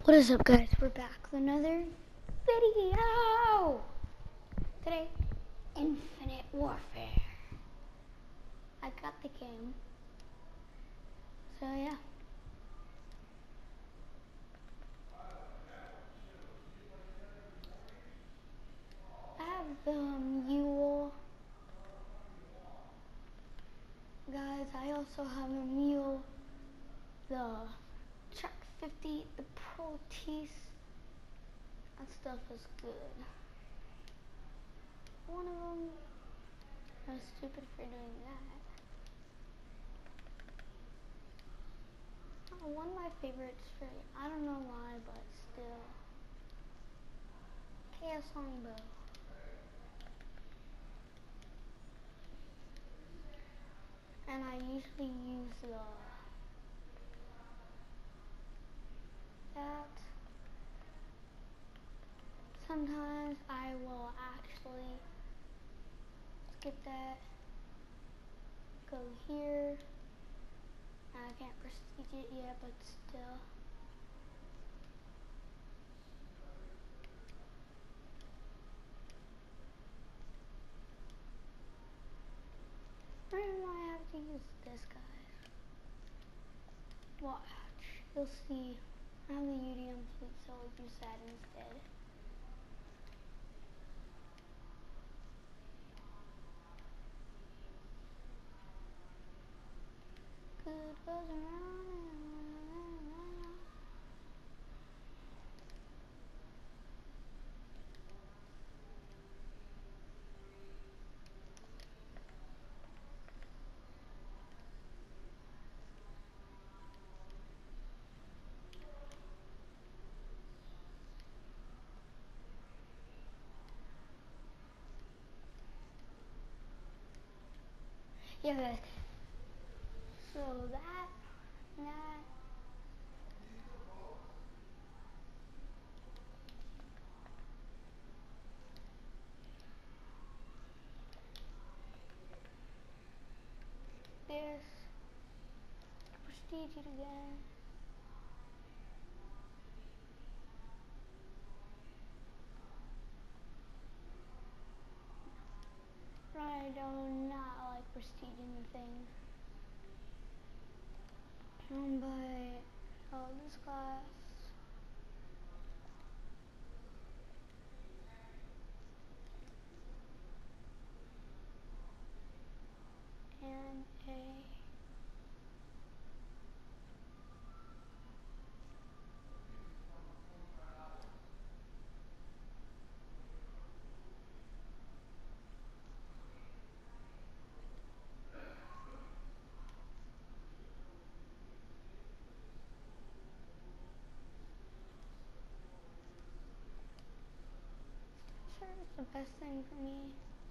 What is up, guys? We're back with another video. Today, Infinite Warfare. I got the game. So yeah. I have the mule. Guys, I also have a mule. The Truck 50, the Proteus. That stuff is good. One of them, I was stupid for doing that. One of my favorites for, I don't know why, but still. Chaos Longbow. And I usually use that. Sometimes I will actually skip that, go here. I can't prestige it yet, but still. Why do I have to use this, guys? Watch. You'll see. I have the UDM fleet, so I'll use that instead. Good goes around and around. Yeah, guys. So that. This. Prestige it again. I do not like prestiging the thing. But this class. And a sure it's the best thing for me.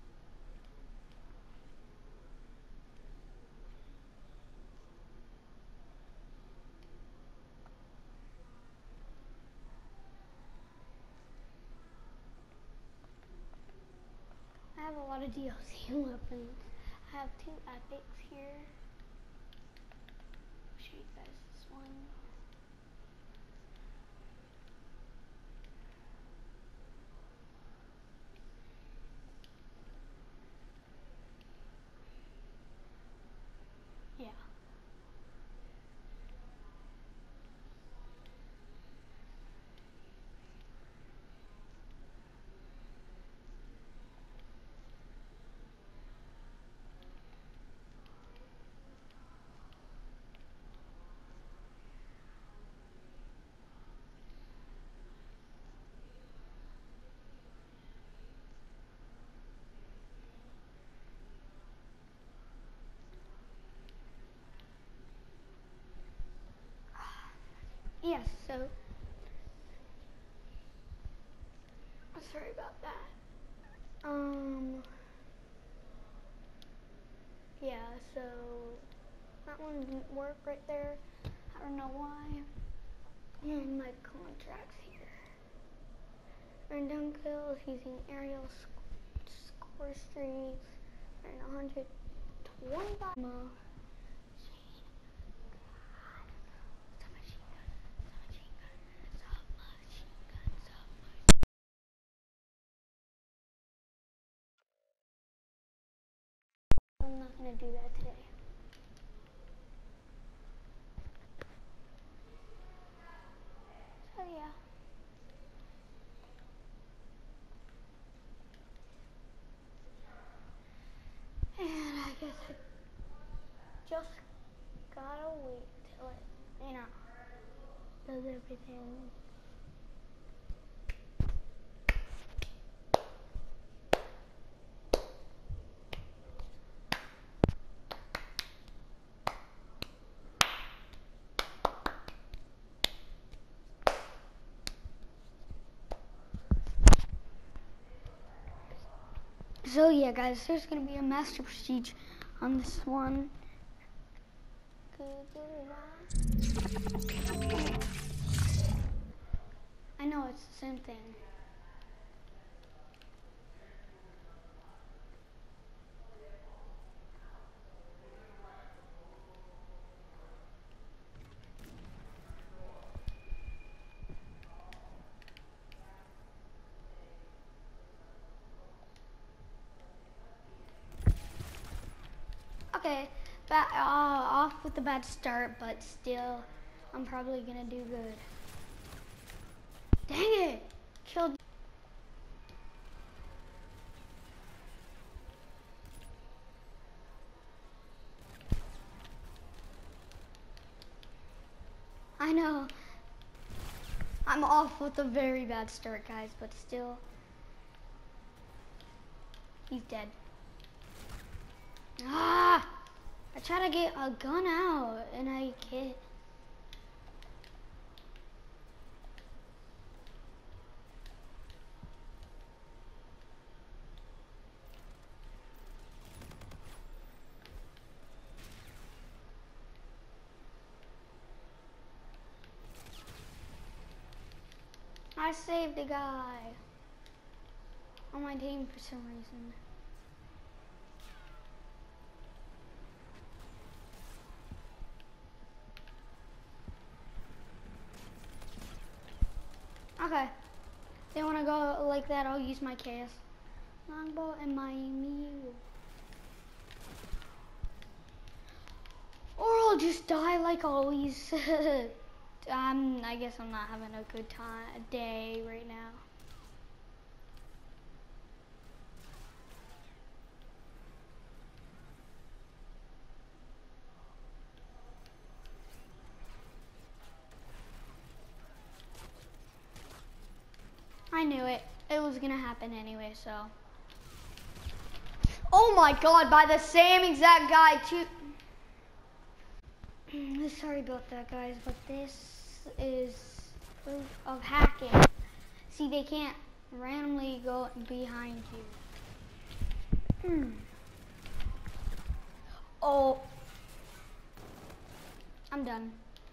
I have a lot of DLC weapons. I have 2 epics here. I'll show you guys this one. Yeah. Yes, so sorry about that. Yeah, so that one didn't work right there. I don't know why. And my contracts here. Random kills using aerial score streaks and 125. yeah. And I guess I just gotta wait till it, does everything. So yeah, guys, there's gonna be a master prestige on this one. I know it's the same thing. Okay, off with the bad start, but still, I'm probably gonna do good. Dang it! Killed. I know. I'm off with a very bad start, guys, but still. He's dead. Ah! I try to get a gun out, and I can't. I saved the guy on my team for some reason. Okay. If they want to go like that, I'll use my KS longbow and my mule. Or I'll just die like always. I guess I'm not having a good day right now. I knew it. It was gonna happen anyway, so. Oh my god, by the same exact guy too. Sorry about that, guys, but this is proof of hacking. See, they can't randomly go behind you. Oh. I'm done.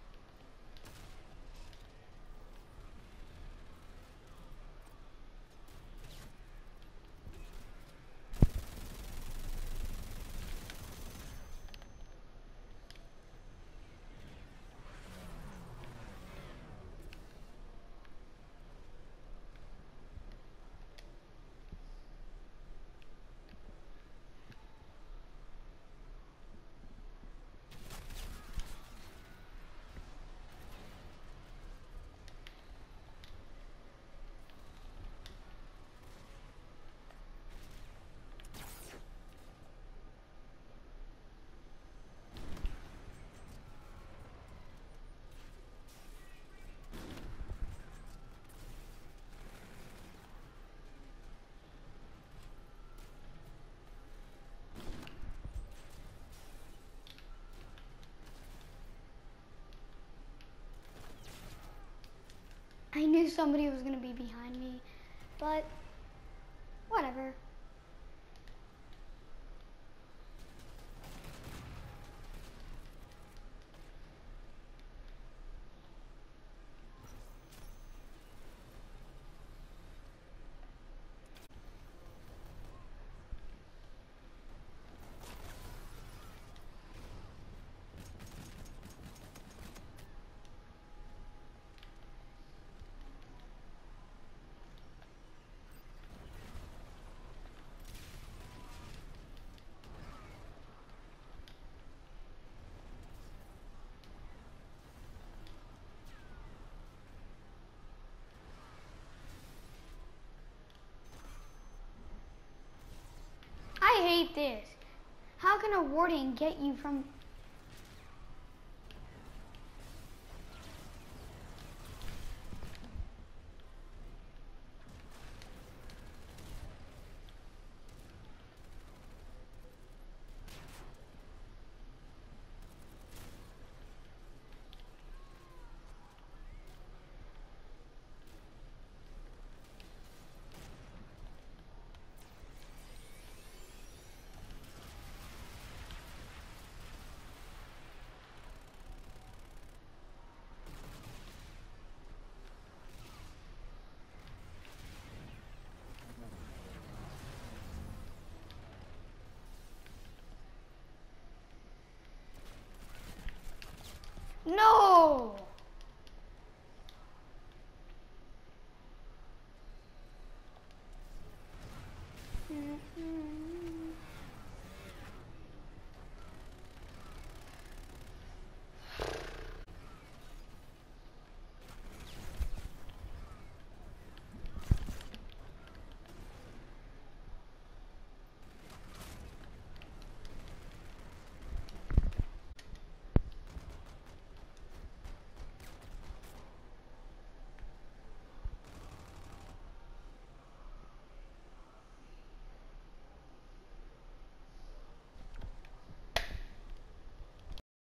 I knew somebody was gonna be behind me, but whatever. gonna ward it and get you from... No!